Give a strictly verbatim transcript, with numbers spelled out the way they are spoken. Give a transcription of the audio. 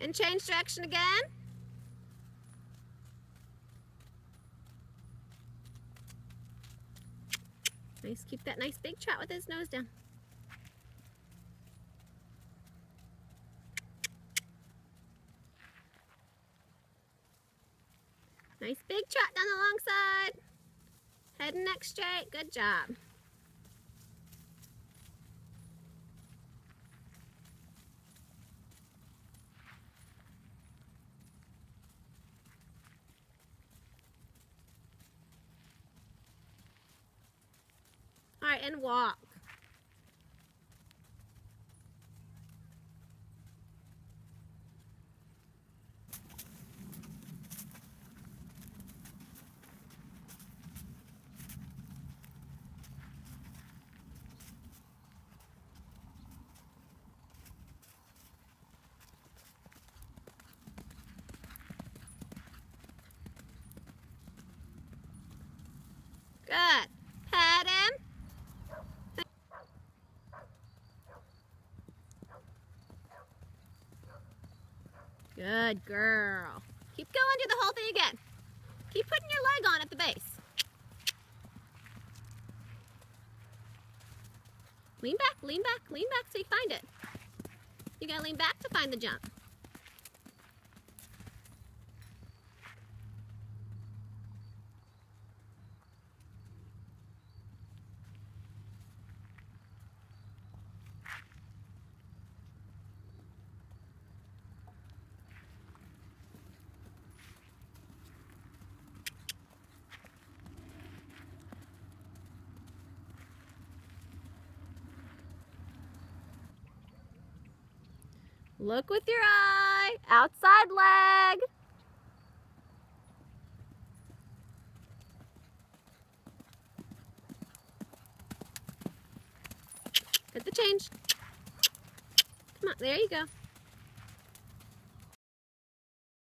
And change direction again. Nice, keep that nice big trot with his nose down. Nice big trot down the long side. Head and neck straight, good job. All right, and walk. Good. Pet him. Good girl. Keep going, do the whole thing again. Keep putting your leg on at the base. Lean back, lean back, lean back so you find it. You gotta lean back to find the jump. Look with your eye, outside leg. Get the change. Come on, there you go.